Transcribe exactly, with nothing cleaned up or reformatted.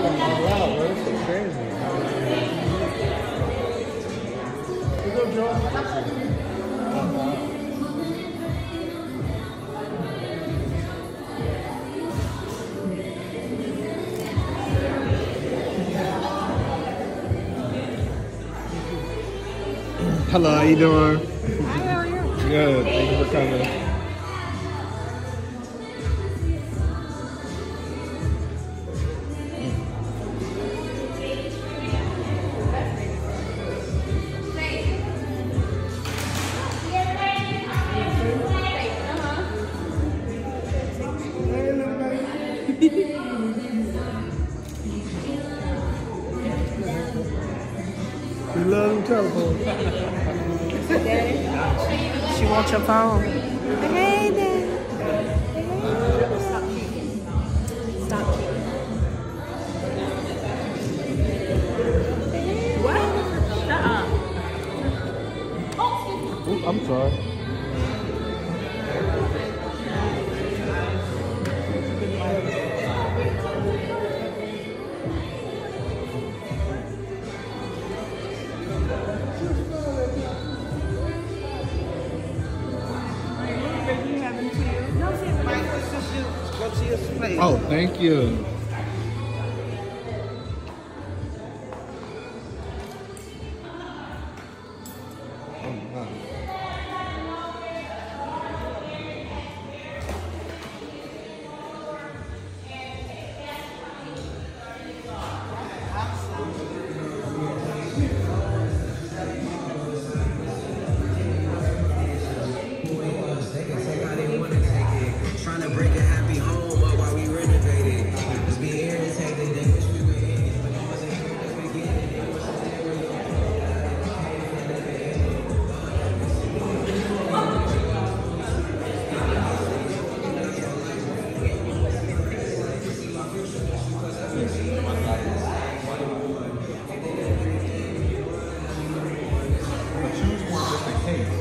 all out, bro. This is crazy. What's up, Joe? Hello, how you doing? Hi, how are you? Good, thank you for coming. We love them telephone. Daddy, she wants your phone. Hey, Daddy. Stop cheating. Stop cheating. What? Shut up. Ooh, I'm sorry. Oh, thank you. Oh, wow. Trying to break a happy home, but while we renovate it, just be irritated. They wish we were in it, but it wasn't here at the beginning. It was there where you Choose one just in case.